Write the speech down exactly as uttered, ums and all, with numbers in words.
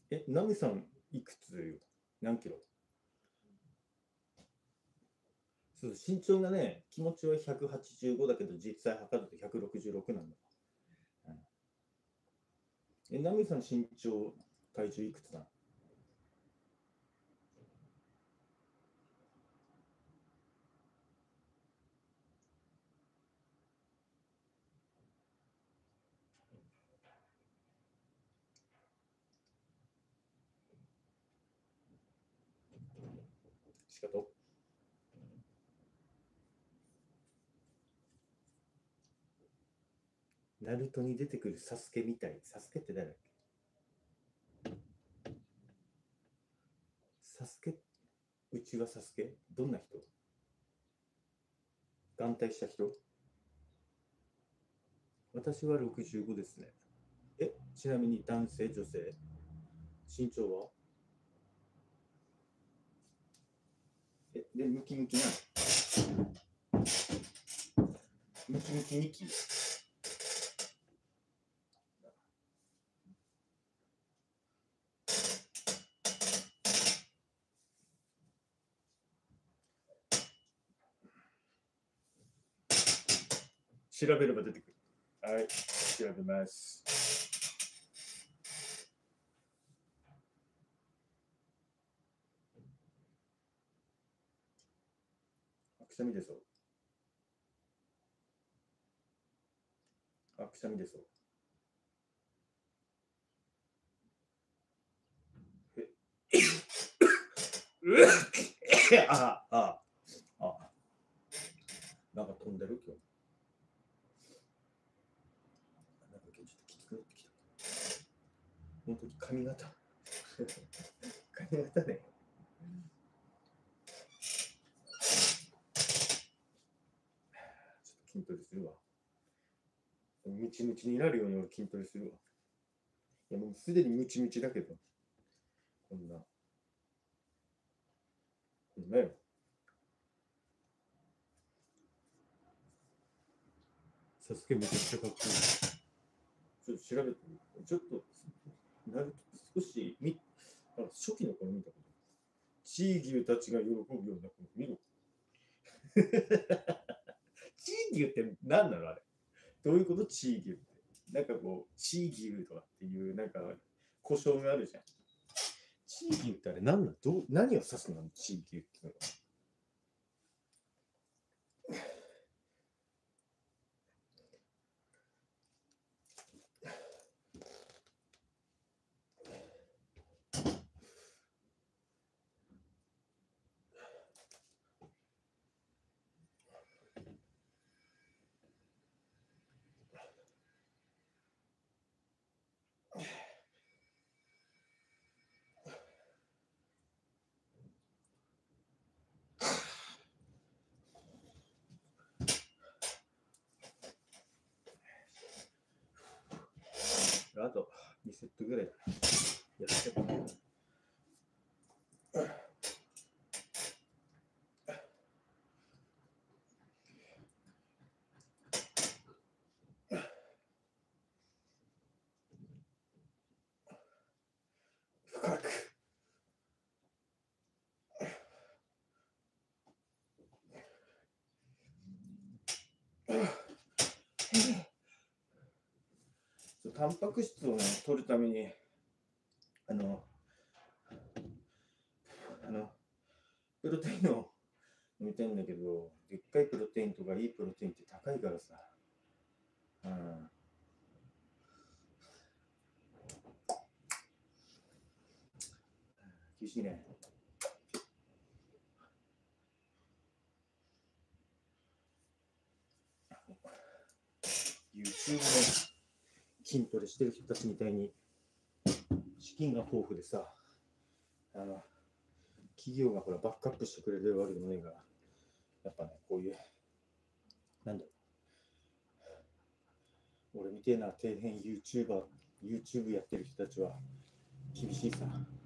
え、ナミさんいくつよ？何キロ？そう、身長がね、気持ちはひゃくはちじゅうごだけど、実際測るとひゃくろくじゅうろくなんだ。うん、え、ナミさん身長、体重いくつだ？しかとナルトに出てくるサスケみたい。サスケって誰だっけ？サスケ、うちはサスケどんな人？眼帯した人？私はろくじゅうごですね。え、ちなみに男性、女性？身長は？え、で、ムキムキなムキムキニキ。調べれば出てくる。はい、調べます。あくしゃみでそう。あくしゃみでそう。えああ、あ、なんか飛んでる今日。なんか今日ちょっときつくなってきた。本当に髪型。髪型ね。ちょっと筋トレするわ。ムチムチになるように俺筋トレするわ。いやもうすでにムチムチだけど。こんな。こんなよ。サスケめちゃくちゃかっこいい。ちょっと調べてみる。ちょっと、なる少しみ、あ初期の頃見たこと。チー牛たちが喜ぶような子見ろ。チー牛って何なのあれ？どういうこと？チー牛って。なんかこう、チー牛とかっていう、なんか、故障があるじゃん。チー牛ってあれ何なの？どう何を指すの？チー牛ってのは。あとにセットぐらいやっても深く。タンパク質をね、取るために、あの、あの、プロテインを飲みたいんだけど、でっかいプロテインとかいいプロテインって高いからさ。うん。厳しいね。YouTube で筋トレしてる人たちみたいに資金が豊富でさ、あの、企業がほらバックアップしてくれるわけでもねえから、やっぱね、こういう、なんだろう、俺みてえな底辺 YouTuber、YouTube やってる人たちは厳しいさ。